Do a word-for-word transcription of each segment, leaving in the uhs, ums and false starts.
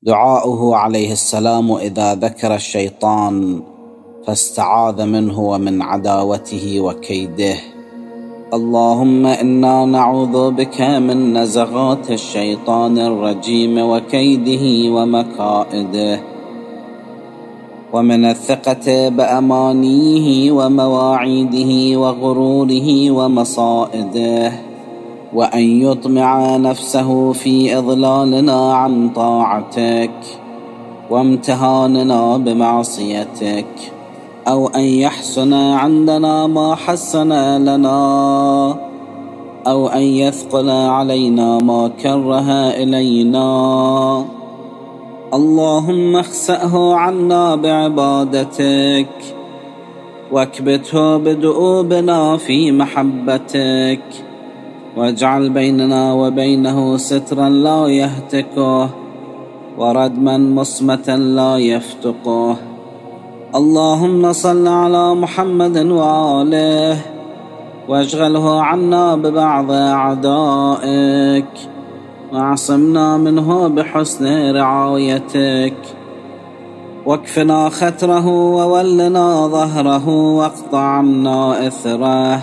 دعاؤه عليه السلام إذا ذكر الشيطان فاستعاذ منه ومن عداوته وكيده: اللهم إنا نعوذ بك من نزغات الشيطان الرجيم وكيده ومكائده، ومن الثقة بأمانيه ومواعيده وغروره ومصائده، وأن يطمع نفسه في إضلالنا عن طاعتك وامتهاننا بمعصيتك، أو أن يحسن عندنا ما حسن لنا، أو أن يثقل علينا ما كره إلينا. اللهم اخسأه عنا بعبادتك، واكبته بدؤوبنا في محبتك، واجعل بيننا وبينه سترا لا يهتكه، وردما مصمتا لا يفتقه. اللهم صل على محمد وآله، واشغله عنا ببعض أعدائك، واعصمنا منه بحسن رعايتك، واكفنا ختره وولنا ظهره، واقطع عنا إثره.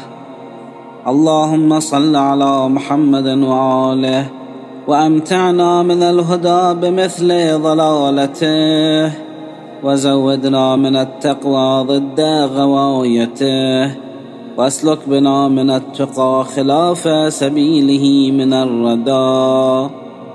اللهم صل على محمد وآله، وأمتعنا من الهدى بمثل ضلالته، وزودنا من التقوى ضد غوايته، واسلك بنا من التقى خلاف سبيله من الردى.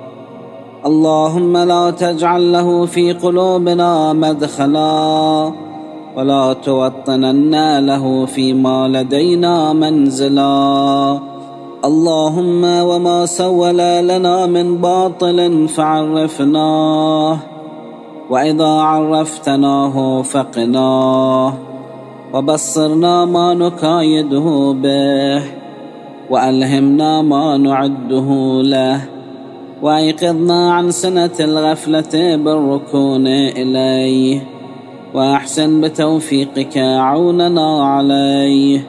اللهم لا تجعل له في قلوبنا مدخلا، ولا توطنن له فيما لدينا منزلا. اللهم وما سول لنا من باطل فعرفناه، وإذا عرفتناه فقناه، وبصرنا ما نكايده به، وألهمنا ما نعده له، وأيقظنا عن سنة الغفلة بالركون إليه، وأحسن بتوفيقك عوننا عليه.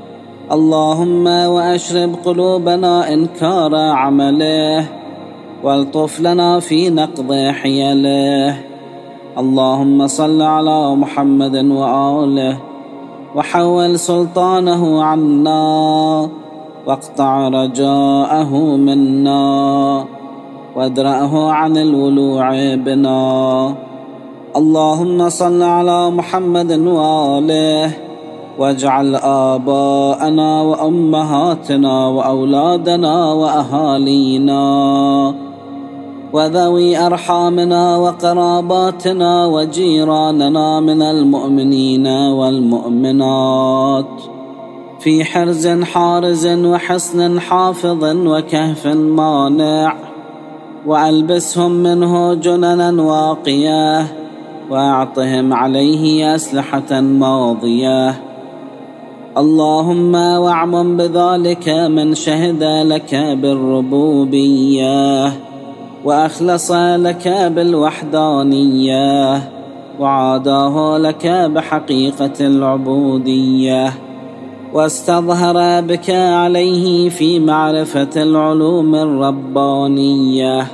اللهم وأشرب قلوبنا إنكار عمله، والطف لنا في نقض حيله. اللهم صل على محمد وآله، وحول سلطانه عنا، واقطع رجاءه منا، وادرأه عن الولوع بنا. اللهم صل على محمد وآله، واجعل آباءنا وأمهاتنا وأولادنا وأهالينا وذوي أرحامنا وقراباتنا وجيراننا من المؤمنين والمؤمنات في حرز حارز وحصن حافظ وكهف مانع، وألبسهم منه جننا واقية، وأعطهم عليه أسلحة ماضية. اللهم واعمم بذلك من شهد لك بالربوبية، وأخلص لك بالوحدانية، وعاداه لك بحقيقة العبودية، واستظهر بك عليه في معرفة العلوم الربانية.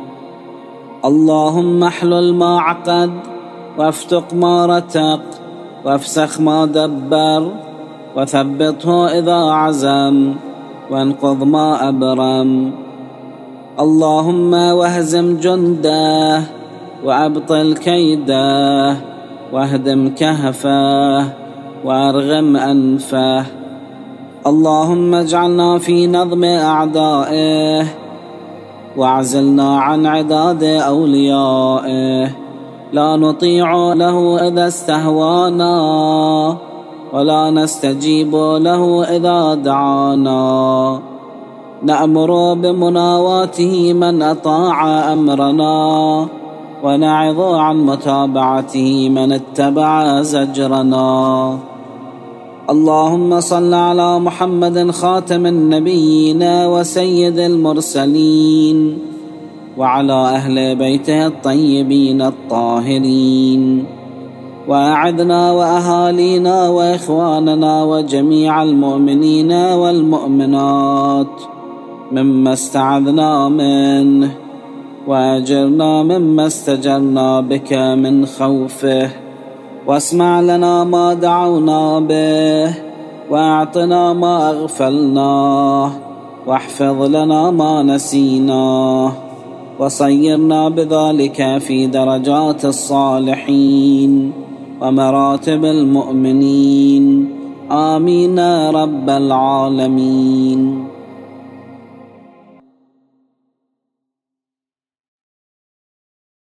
اللهم احلل ما عقد، وافتق ما رتق، وافسخ ما دبر، وثبته إذا عزم، وانقض ما أبرم. اللهم واهزم جنده، وأبطل كيده، واهدم كهفه، وأرغم أنفه. اللهم اجعلنا في نظم أعدائه، واعزلنا عن عداد أوليائه، لا نطيع له إذا استهوانا، ولا نستجيب له إذا دعانا. نأمر بمناواته من أطاع أمرنا، ونعظ عن متابعته من اتبع زجرنا. اللهم صل على محمد خاتم النبيين وسيد المرسلين، وعلى أهل بيته الطيبين الطاهرين، وأعذنا وأهالينا وإخواننا وجميع المؤمنين والمؤمنات مما استعذنا منه، وأجرنا مما استجرنا بك من خوفه، واسمع لنا ما دعونا به، وأعطنا ما أغفلناه، واحفظ لنا ما نسيناه، وصيرنا بذلك في درجات الصالحين ومراتب المؤمنين. آمين رب العالمين.